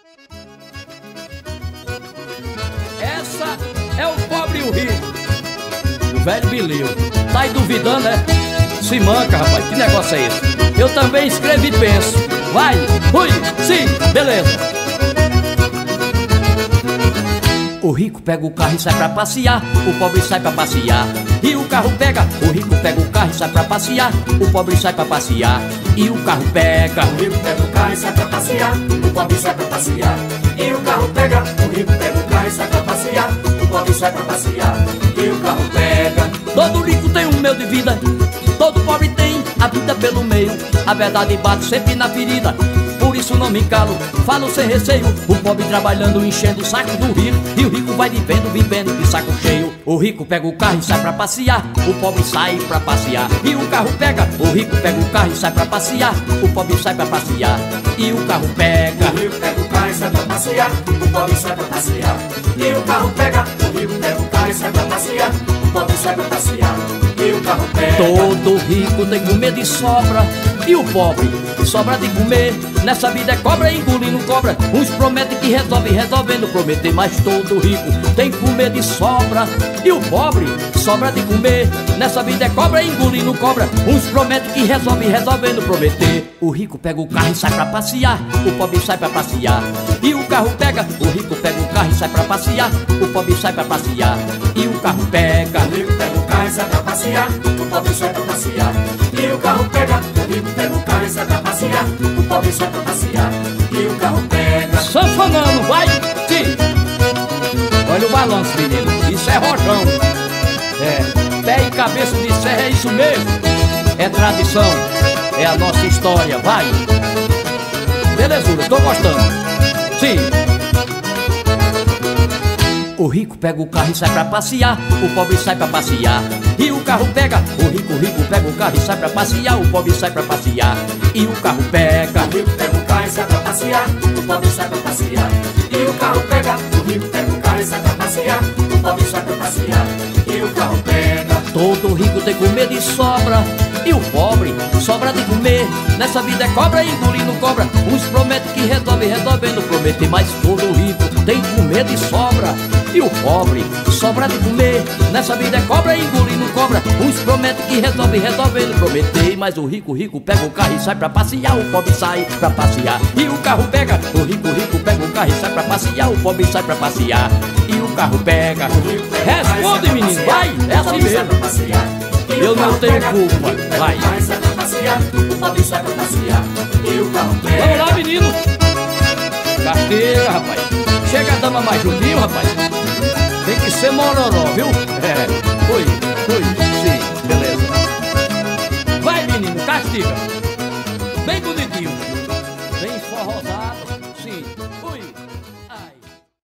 Essa é o pobre e o rico, o velho Bilil. Tá aí duvidando, né? Se manca, rapaz, que negócio é esse? Eu também escrevi e penso. Vai, fui, sim, beleza. O rico pega o carro e sai pra passear, o pobre sai pra passear. E o carro pega, o rico pega o carro e sai pra passear, o pobre sai pra passear. E o carro pega, o rico pega o carro e sai pra passear, o pobre sai pra passear. E o carro pega, o rico pega o carro e sai pra passear, o pobre sai pra passear. E o carro pega. Todo rico tem um meio de vida, todo pobre tem a vida pelo meio. A verdade bate sempre na ferida, por isso não me calo, falo sem receio. O pobre trabalhando, enchendo o saco do rico, e o rico vai vivendo de saco cheio. O rico pega o carro e sai pra passear, o pobre sai pra passear. E o carro pega, o rico pega o carro e sai pra passear, o pobre sai pra passear. E o carro pega, o rico pega o carro e sai pra passear, o pobre sai pra passear. E o carro pega, o rico pega o carro e sai pra passear, o pobre sai pra passear. E o carro pega. Todo rico tem comer de sobra, e o pobre sobra de comer. Nessa vida é cobra engolindo cobra. Uns prometem que resolvendo prometer. Mas todo rico tem que comer de sobra, e o pobre sobra de comer. Nessa vida é cobra engolindo cobra. Uns prometem que resolvendo prometer. O rico pega o carro e sai pra passear, o pobre sai pra passear. E o carro pega, o rico pega o carro e sai pra passear, o pobre sai pra passear. E o carro pega, o rico pega o carro e sai pra passear, o pobre sai pra passear. E o carro pega, o rico pega o carro e sai pra passear, o pobre sai pra passear. E o carro pega. Sanfonando, vai! Sim! Olha o balanço, menino, isso é rojão. É, pé e cabeça de serra, é isso mesmo. É tradição, é a nossa história, vai! Belezura, tô gostando. Sim! O rico pega o carro e sai pra passear, o pobre sai pra passear. E o carro pega, o rico pega o carro e sai pra passear, o pobre sai pra passear. E o carro pega, o rico pega o carro e sai pra passear, o pobre sai pra passear. E o carro pega, o rico pega o carro e sai pra passear, o pobre sai pra passear. E o carro pega. Todo rico tem comer de sobra, e o pobre sobra de comer. Nessa vida é cobra engolindo cobra. Uns prometem que resolvendo prometer. Mas todo rico tem que comer de sobra, e o pobre sobra de comer. Nessa vida é cobra engolindo cobra. Uns prometem que resolvendo prometer. Mas o rico pega o carro e sai pra passear, o pobre sai pra passear. E o carro pega, o rico pega o carro e sai pra passear, o pobre sai pra passear. E o carro pega. Responde, menino, vai, é assim mesmo. Eu não tenho culpa, vai. Vamos lá, menino. Casteira, rapaz. Chega a dama mais juntinho, rapaz. Tem que ser mororó, viu? É, foi, sim, beleza. Vai, menino, castiga. Bem bonitinho. Bem forrosado, sim.